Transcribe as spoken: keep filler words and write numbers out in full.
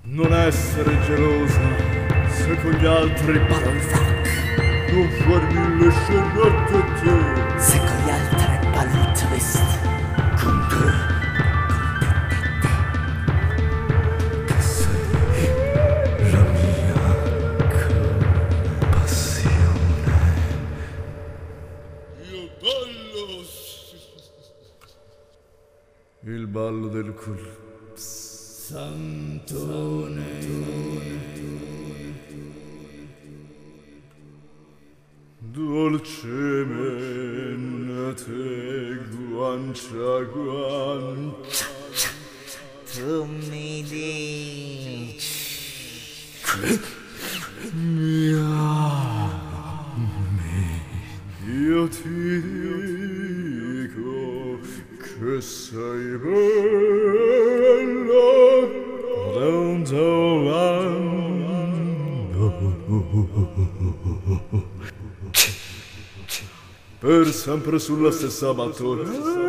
Non essere gelosa se con gli altri ballo il frac, non far mille scenette a te. se con gli altri ballo il twist, con te, che sei la mia passione. Il ballo, il ballo del cul Santone. Dolcemente guancia a guancia tu mi dici, Mi ami. io ti dico che sei bella tanto amando per sempre sulla stessa battuta.